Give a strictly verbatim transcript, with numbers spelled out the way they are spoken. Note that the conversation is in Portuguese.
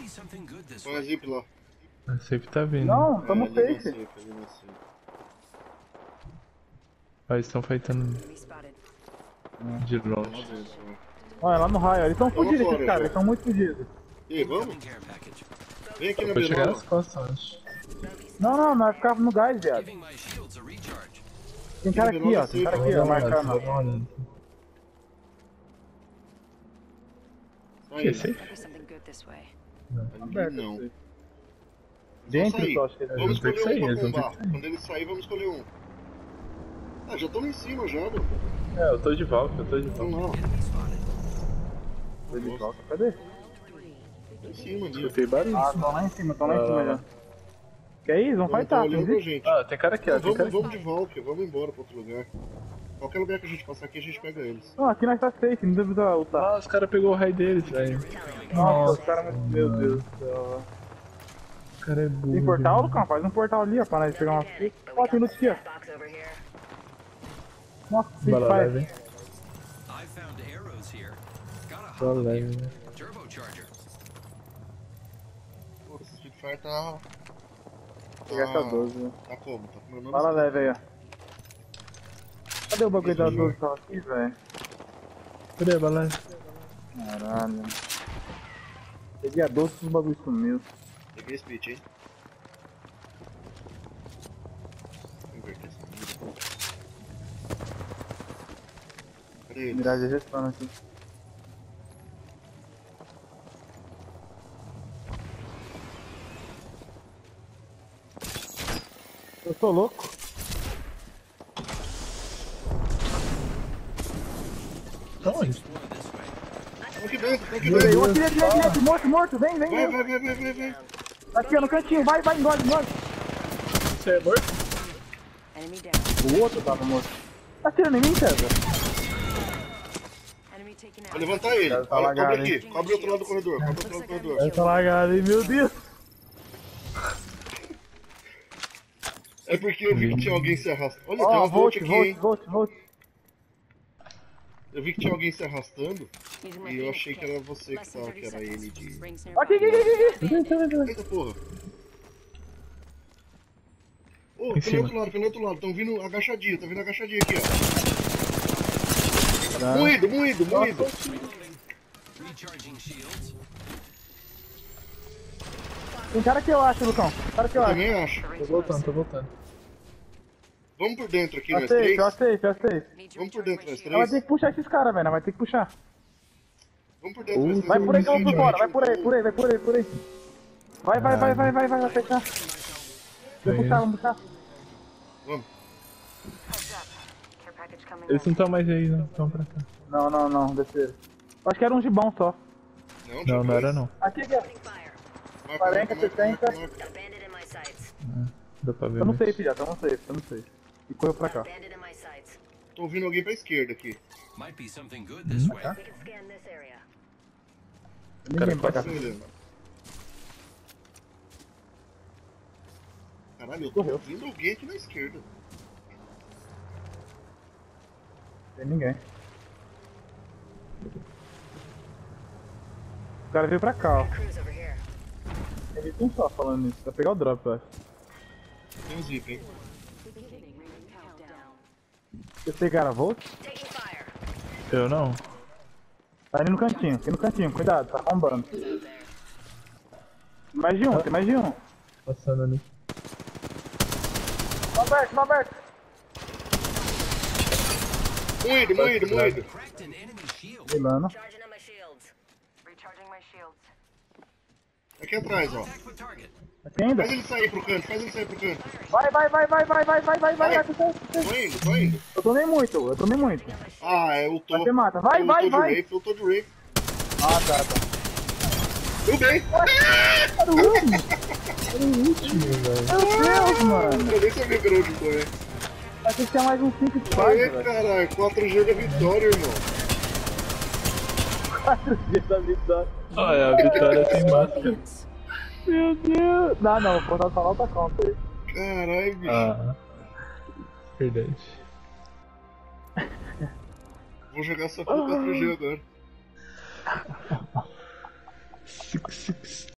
Põe a zip lá. A safe tá vindo. Não, tamo É, ali na safe. safe, ali na safe. Ah, eles estão fightando de Uma longe. vez só. Olha, lá no raio, eles estão Tamo fudidos fora, esses caras, já. eles estão muito fudidos. E aí, vamos? Vem aqui na Vou chegar beirada. nas costas, acho. Não, não, nós ficava no gás, viado. Tem cara aqui, ó, tem cara aqui, ó, marcando. Vou dar uma olhada. Sai, Esse aí? ali não. Dentro, Vamos sair. eu acho que ele Vamos Eles vão ter que escolher um sair, pra eles vão ter combar. que sair. Quando ele sair, vamos escolher um. Ah, já estamos em cima já, bro. É, eu tô de volta, eu tô de Então volta. lá. Foi de volta, cadê? Tá em cima ali. Escutei barulho. Ah, tão lá em cima, tão lá em Ah, cima lá, já. lá. Que é isso? Vamos Estão fightar, olhando pra tem gente. Ah, tem cara aqui, ó, Não, tem cara vamos, aqui. vamos de volta, vamos embora pra outro lugar. Qualquer lugar que a gente passar aqui, a gente pega eles. Não, aqui nós tá safe, não precisa lutar. Ah, os caras pegou o raio deles, velho. Nossa, os caras, meu Deus do céu. O cara é burro. Tem portal, velho. Lucão? Faz um portal ali, ó, pra nós pegar uma... Ó, tem loot aqui, ó. Nossa, que Bala faz. leve, hein? Bala leve, né? Pô, esse Street Fighter tá... Pegar essa doze, né? Tá como? Tá com meu nome? Fala leve aí, ó. Cadê o bagulho da doze só aqui, velho? Cadê a bala leve? Caralho. Peguei a doze e os bagulhos sumiu. Peguei esse pitch, hein? Vou inverter essa vida. Cadê ele? Miragem gestando aqui. Eu sou louco. Onde? Tô aqui dentro, tô aqui Eu dentro. aqui, aqui, aqui, aqui, morto, morto, vem, vem, Vai, vem. vai, vai, vai, vai, vai. Aqui, ó, no cantinho, vai, vai, engole, engole. Você é morto? Enemy down. O outro tava morto. Tá atirando em mim, César? Enemy taken Vou out. levantar ele. Cara, tá Olha, lagado, cobre aqui. Cobre o outro lado do corredor. Cobre o outro lado do corredor. Essa lagada, hein, meu Deus. É porque eu vi que tinha alguém se arrastando. Olha, tem Ó, uma volte, volte aqui, volte, hein? volte, volte. Eu vi que tinha alguém se arrastando. Using my E eu Phoenix achei que kit. era você que Less than tava, que thirty era ele seconds. de... Rings Aqui, aqui, nearby. aqui, aqui. Eita porra. Ô, Em pelo cima. outro lado, pelo outro lado. Tão vindo agachadinho, tá vindo agachadinho aqui, ó. Tá. Moído, moído, moído. Tem cara que eu acho, Lucão. Cara que eu Eu acho. também acho. Tô voltando, tô voltando. Vamos por dentro aqui, nós Aceito, três. aceito, aceito. Need to Vamos por recharge dentro, my nós shield. Ela vai três. ter que puxar esses caras, velho. Vai ter que puxar. Vamos por dentro, nós três. Vai por aí que eu vou por fora. Vai Vamos por aí, por aí, vai por aí, por aí. Vai, vai, vai, vai, vai, vai, vai fechar. Vamos puxar, vamos puxar. Vamos. Heads up. Care package coming Eles in. não estão mais aí, não. Estão pra cá. Não, não, não, desceram. Acho que era um gibão só. Não, tinha Não, não era dois. não. Aqui, aqui, ó. Fire. Marca, quarenta, marca, marca, sessenta. marca, marca. Bandit in my sights. Dá pra ver. Tamo mas- safe já, tamo safe, tamo safe. E correu pra cá. Bandit in my sights. Tô ouvindo alguém pra esquerda aqui. Might be something good this way. We can scan this area. Ninguém pra cá. Beleza. Caralho, eu tô Correu. ouvindo alguém aqui na esquerda. Tem ninguém. O cara veio pra cá, ó. Cruise over here. Ele tem um só falando isso. Vai pegar o drop, eu acho. Tem um zip, hein? Countdown. Vocês pegaram a Volt? Taking fire. Eu não. Tá ali no cantinho, aqui no cantinho, cuidado, tá arrombando. Mais de um, tem mais de um. Passando ali. Não aberto, não aberto. Moído, moído, moído. Cracked an enemy shield. Milano. Charging on my shields. Recharging my shields. Aqui atrás, ó. Attack with target. Aqui ainda? Faz ele sair pro canto, faz ele sair pro canto. Vai, vai, vai, vai, vai, vai, vai, vai, vai, vai, vai, vai. Tô indo, tô indo. Eu tomei muito, eu tomei muito. Ah, é o tô. Vai, você mata. Vai, eu vai, tô de vai. Rafe, eu tô de Rafe. Ah, tá, tá. Tudo bem. Era o último. Era o último, velho. Meu Deus, mano. Eu nem sabia que era onde foi. Achei que tinha mais um cinco de Aê, base, velho. caralho, quatro G da vitória, irmão. quatro dias da vitória. Olha, a vitória tem máscara. Meu Deus. Não, não, o portal tá lá outra conta aí. Caralho, bicho. Ah. Verdade. Vou jogar só com quatro G agora. Six, six.